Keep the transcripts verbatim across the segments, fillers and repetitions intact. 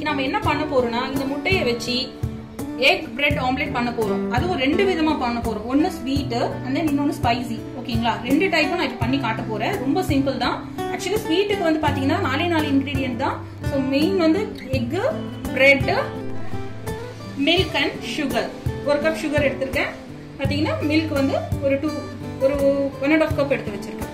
நம்ம என்ன பண்ண போறோம்னா இந்த முட்டையை வச்சு எக் பிரெட் ஆம்லெட் பண்ண போறோம். அதுவும் ரெண்டு விதமா பண்ண போறோம். ஒன்னு ஸ்வீட் அண்ட் தென் இன்னொன்னு ஸ்பைசி. ஓகேங்களா? ரெண்டு டைப்பும் நான் இப்ப பண்ணி காட்ட போறேன். ரொம்ப சிம்பிள் தான். ஆக்சுவலி ஸ்வீட்டுக்கு வந்து பாத்தீங்கன்னா நாலே நாலு இன்கிரீடியன்ட் தான். ஸோ மெயின் வந்து egg, bread, milk and sugar. ஒரு கப் சுகர் எடுத்திருக்கேன். பாத்தீங்கன்னா மில்க் வந்து ஒரு டூ ஒரு ஒன் அண்ட் ஆஃப் கப் எடுத்து வச்சிருக்கேன்.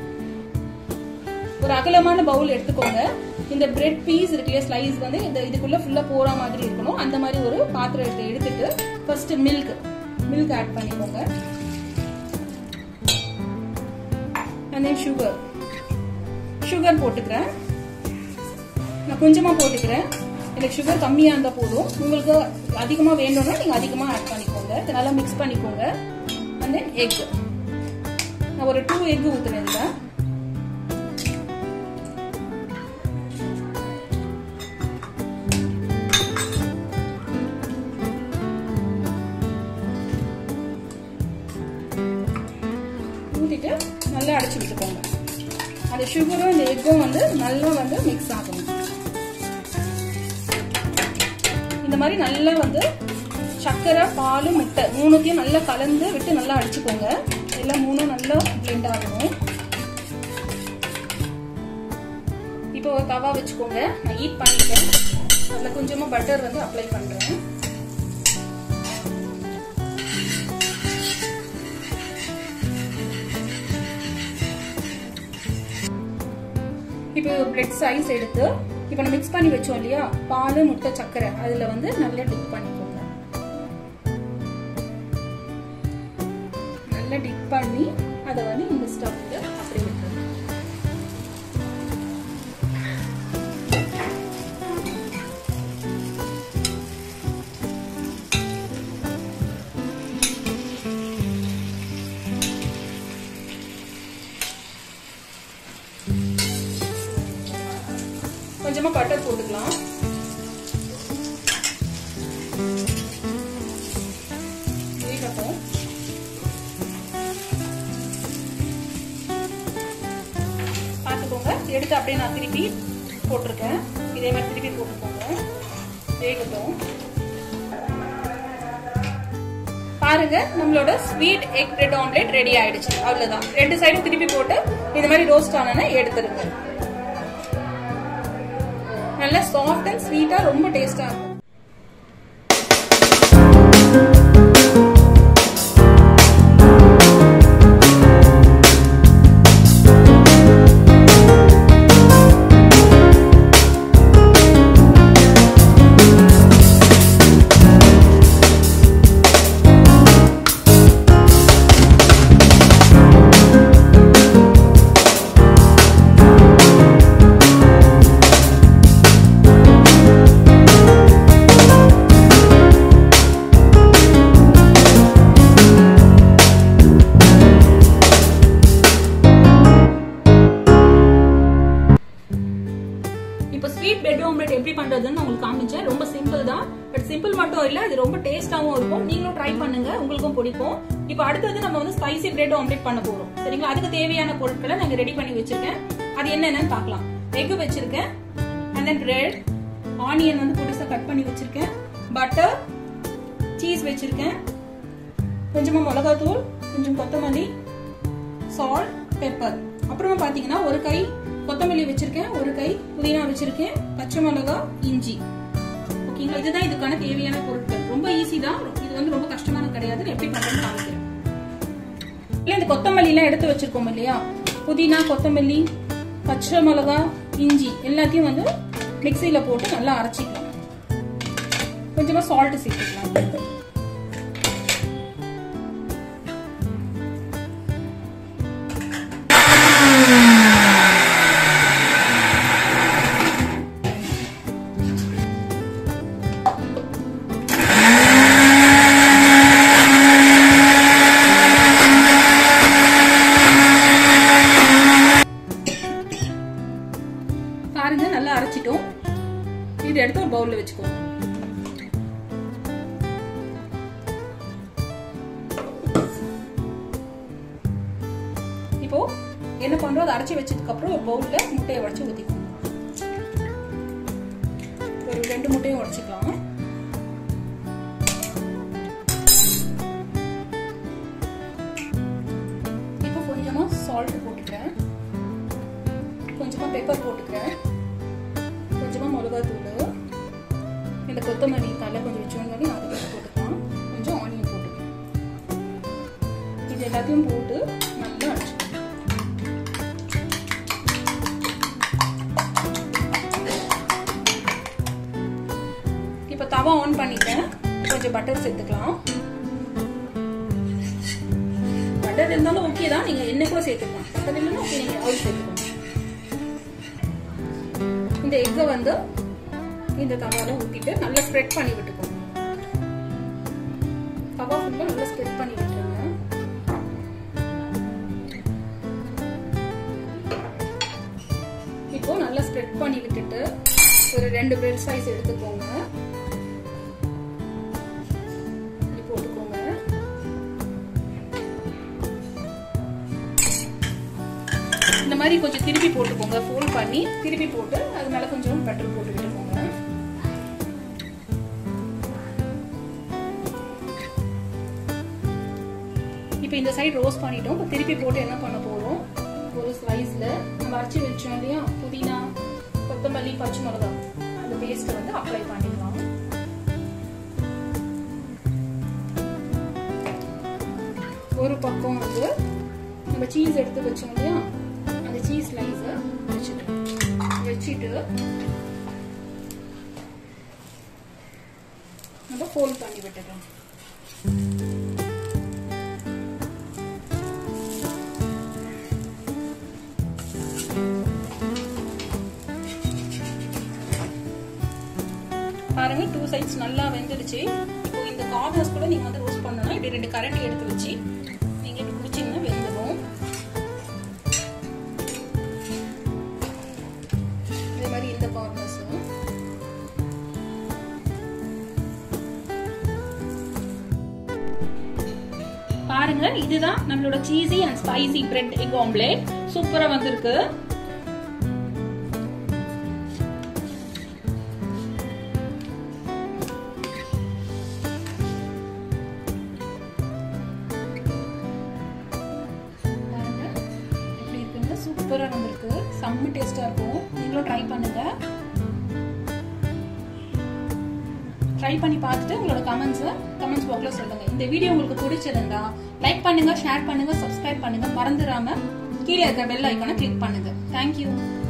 ஒரு அகலமான பவுல் எடுத்துக்கோங்க. இந்த பிரெட் பீஸ் இருக்குல்ல ஸ்லைஸ் வந்து இந்த இதுக்குள்ள ஃபுல்லா போற மாதிரி இருக்கணும். அந்த மாதிரி ஒரு பாத்திரத்தை எடுத்துட்டு ஃபர்ஸ்ட் மில்க் மில்க் ஆட் பண்ணிக்கோங்க. and then sugar sugar போட்டுக்கிறேன். நான் கொஞ்சமா போட்டுக்கிறேன். எனக்கு சுகர் கம்மியா இருந்தா போதும். உங்களுக்கு அதிகமா வேணும்னா நீங்க அதிகமா ஆட் பண்ணிக்கோங்க. இத நல்லா மிக்ஸ் பண்ணிக்கோங்க. and then egg நான் ஒரு two egg ஊத்துறேன். இதுல நல்லா அடிச்சு விட்டுக்கோங்க. அந்த சுகரும் இந்த எக்கும் வந்து நல்லா வந்து மிக்ஸ் ஆகணும். இந்த மாதிரி நல்லா வந்து சர்க்கரை, பால், முட்டை மூணுத்தையும் நல்லா கலந்து விட்டு நல்லா அடிச்சுக்கோங்க. எல்லாம் மூணும் நல்லா பிளெண்ட் ஆகணும். இப்போ ஒரு தவா வச்சுக்கோங்க. நான் ஹீட் பண்ணிட்டேன். அதில் கொஞ்சமா பட்டர் வந்து அப்ளை பண்றேன். இப்போ பிரெட் சைஸ் எடுத்து இப்போ நம்ம மிக்ஸ் பண்ணி வச்சோம் இல்லையா பால், முட்டை, சர்க்கரை அதுல வந்து நல்லா டிப் பண்ணிக்கோங்க. நல்லா டிப் பண்ணி அதை வந்து இந்த ஸ்டவ்ல அப்படியே விட்டுருங்க. கொஞ்சமா பட்டர் போட்டுக்கலாம். வேகட்டும். பார்த்துக்கோங்க. எடுத்து அப்படியே நான் திருப்பி போட்டிருக்கேன். இதே மாதிரி திருப்பி போட்டுக்கோங்க. வேகட்டும். பாருங்க நம்மளோட sweet egg bread omelette ready ஆயிடுச்சு. அவ்வளவுதான். ரெண்டு சைடும் திருப்பி போட்டு இந்த மாதிரி ரோஸ்ட் ஆனன எடுத்துருங்க. நல்ல சாஃப்ட் அண்ட் ஸ்வீட்டா ரொம்ப டேஸ்டா இருக்கும். எப்படி பண்றதுன்னு உங்களுக்கு காமிச்சேன். ரொம்ப சிம்பிள் தான். பட் சிம்பிள் மட்டும் இல்ல, இது ரொம்ப டேஸ்டாவும் இருக்கும். நீங்களும் ட்ரை பண்ணுங்க, உங்களுக்கும் பிடிக்கும். இப்போ அடுத்தது நம்ம வந்து ஸ்பைசி பிரெட் ஆம்லெட் பண்ண போறோம். சரிங்களா? அதுக்கு தேவையான பொருட்களை நாங்க ரெடி பண்ணி வச்சிருக்கேன். அது என்னன்னு பார்க்கலாம். எக் வச்சிருக்கேன், and then bread, ஆனியன் வந்து பொடிசா கட் பண்ணி வச்சிருக்கேன், பட்டர், சீஸ் வச்சிருக்கேன், கொஞ்சமா மிளகாத்தூள், கொஞ்சம் கொத்தமல்லி, சால்ட், பெப்பர். அப்புறமா பாத்தீங்கன்னா ஒரு கை கொத்தமல்லி வச்சிருக்கேன், ஒரு கை புதினா வச்சிருக்கேன், பச்சை மிளகா, இஞ்சி. ஓகேங்களா? இதுதான் இதுக்கான தேவையான பொருட்கள். ரொம்ப ஈஸி தான். இது வந்து ரொம்ப கஷ்டமான கிடையாது. எப்படி பண்றேன்னு காமிக்கிறேன். இல்ல இந்த கொத்தமல்லி எல்லாம் எடுத்து வச்சிருக்கோம் இல்லையா, புதினா, கொத்தமல்லி, பச்சை மிளகா, இஞ்சி எல்லாத்தையும் வந்து மிக்சியில போட்டு நல்லா அரைச்சிக்கலாம். கொஞ்சமா சால்ட் சேர்த்துக்கலாம். பாருங்க நல்லா அரைச்சிட்டோம். இதை எடுத்து ஒரு பவுல்ல வச்சுக்கோங்க. இப்போ என்ன பண்றோம், அதை அரைச்சி வச்சதுக்கு அப்புறம் ஒரு பவுல்ல முட்டையை உடைச்சு ஊத்திக்கோங்க. ஒரு ரெண்டு ரெண்டு முட்டையும் உடைச்சுக்கலாம். இப்போ கொஞ்சமா சால்ட் போட்டுக்கிறேன், கொஞ்சமா பெப்பர் போட்டுக்கிறேன், கொஞ்சமா மிளகாய் தூள், இந்த கொத்தமல்லி தலை கொஞ்சம் வச்சோன்னு அதை போட்டுக்கலாம், கொஞ்சம் ஆனியன் போட்டுக்கலாம். இது எல்லாத்தையும் போட்டு நல்லா அடிச்சுக்கலாம். இப்போ தவா ஆன் பண்ணிட்டேன், கொஞ்சம் பட்டர் சேர்த்துக்கலாம். பட்டர் இருந்தாலும் ஓகே தான், நீங்க எண்ணெய் கூட சேர்த்துக்கலாம். பட்டர் இல்லைன்னா ஓகே, நீங்க ஆயில் சேர்த்துக்கலாம். இந்த எக்கை வந்து இந்த தவால ஊத்திட்டு நல்லா ஸ்ப்ரெட் பண்ணி விட்டுக்கோங்க. தவா ஃபுல்லா நல்லா ஸ்ப்ரெட் பண்ணி விட்டுருங்க. இப்போ நல்லா ஸ்ப்ரெட் பண்ணி விட்டுட்டு ஒரு ரெண்டு பிரெட் சைஸ் எடுத்துக்கோங்க, இப்படி போட்டுக்கோங்க. இந்த மாதிரி கொஞ்சம் திருப்பி போட்டுக்கோங்க, ஃபோல்ட் பண்ணி திருப்பி போட்டு அது மேல கொஞ்சம் பட்டர் போட்டு விட்டுக்கோங்க. இப்போ இந்த சைடு ரோஸ்ட் பண்ணிட்டோம். இப்போ திருப்பி போட்டு என்ன பண்ண போறோம், ஒரு ஸ்லைஸ்ல நம்ம அரைச்சி வச்சோம் இல்லையா புதினா, கொத்தமல்லி, பச்சை மிளகாய், அந்த பேஸ்ட் வந்து அப்ளை பண்ணிக்கலாம். ஒரு பக்கம் வந்து நம்ம சீஸ் எடுத்து வச்சோம் இல்லையா, அந்த சீஸ் ஸ்லைஸ வச்சுட்டு வச்சுட்டு நம்ம ஃபோல்ட் பண்ணி விட்டுக்கலாம். பாருங்க, டூ சைட்ஸ் நல்லா வெந்துடுச்சு. இப்போ இந்த கார்னர்ஸ் கூட நீங்க வந்து ரோஸ்ட் பண்ணனும். இப்படி ரெண்டு கரண்டி எடுத்து வச்சு நீங்க இப்படி குடிச்சீங்கன்னா வெந்துடும். இதே மாதிரி இந்த கார்னர்ஸ் பாருங்க. இதுதான் நம்மளோட cheesy and spicy bread egg omelette. சூப்பரா வந்திருக்கு. சூப்பரா வந்திருக்கு, செம்ம டேஸ்டா இருக்கும். நீங்களும் ட்ரை பண்ணுங்க. ட்ரை பண்ணி பார்த்துட்டு உங்களோட கமெண்ட்ஸ் கமெண்ட்ஸ் பாக்ஸ்ல சொல்லுங்க. இந்த வீடியோ உங்களுக்கு பிடிச்சிருந்தா லைக் பண்ணுங்க, ஷேர் பண்ணுங்க, சப்ஸ்கிரைப் பண்ணுங்க. மறந்துடாம கீழே இருக்க பெல் ஐகானை கிளிக் பண்ணுங்க. தேங்க்யூ.